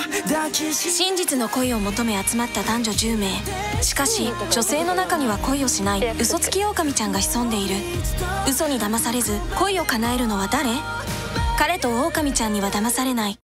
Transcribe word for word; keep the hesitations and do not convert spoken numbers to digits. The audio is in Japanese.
真実の恋を求め集まった男女じゅうめい。しかし女性の中には恋をしない嘘つき狼ちゃんが潜んでいる。嘘に騙されず恋を叶えるのは誰？彼と狼ちゃんには騙されない。